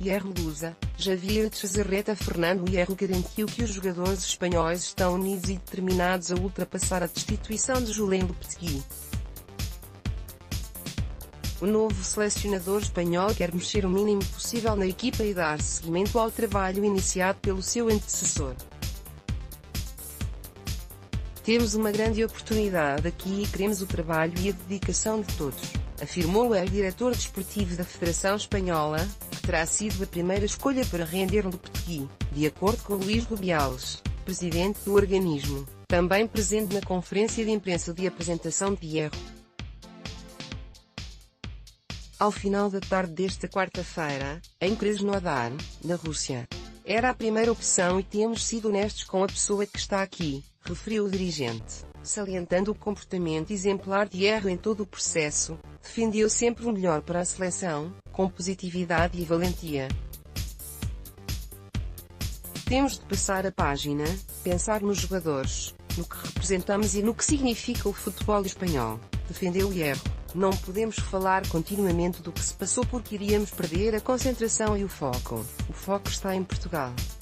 Hierro Lusa, Javier Txezarreta. Fernando Hierro garantiu que os jogadores espanhóis estão unidos e determinados a ultrapassar a destituição de Julen Lopetegui. O novo selecionador espanhol quer mexer o mínimo possível na equipa e dar seguimento ao trabalho iniciado pelo seu antecessor. Temos uma grande oportunidade aqui e queremos o trabalho e a dedicação de todos, afirmou o ex-diretor desportivo da Federação Espanhola, que terá sido a primeira escolha para render Lopetegui, de acordo com Luís Rubiales, presidente do organismo, também presente na conferência de imprensa de apresentação de Hierro. Ao final da tarde desta quarta-feira, em Krasnodar, na Rússia. Era a primeira opção e temos sido honestos com a pessoa que está aqui, referiu o dirigente, salientando o comportamento exemplar de Hierro em todo o processo. Defendeu sempre o melhor para a seleção, com positividade e valentia. Temos de passar a página, pensar nos jogadores, no que representamos e no que significa o futebol espanhol, defendeu Hierro. Não podemos falar continuamente do que se passou porque iríamos perder a concentração e o foco. O foco está em Portugal.